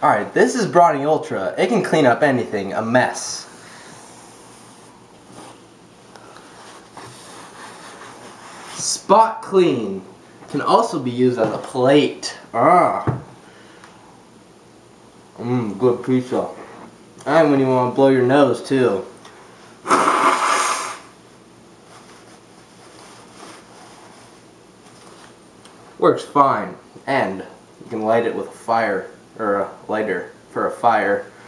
Alright, this is Brawny Ultra. It can clean up anything, a mess. Spot clean. Can also be used as a plate. Good pizza. And when you want to blow your nose too. Works fine. And you can light it with a fire, or a lighter for a fire.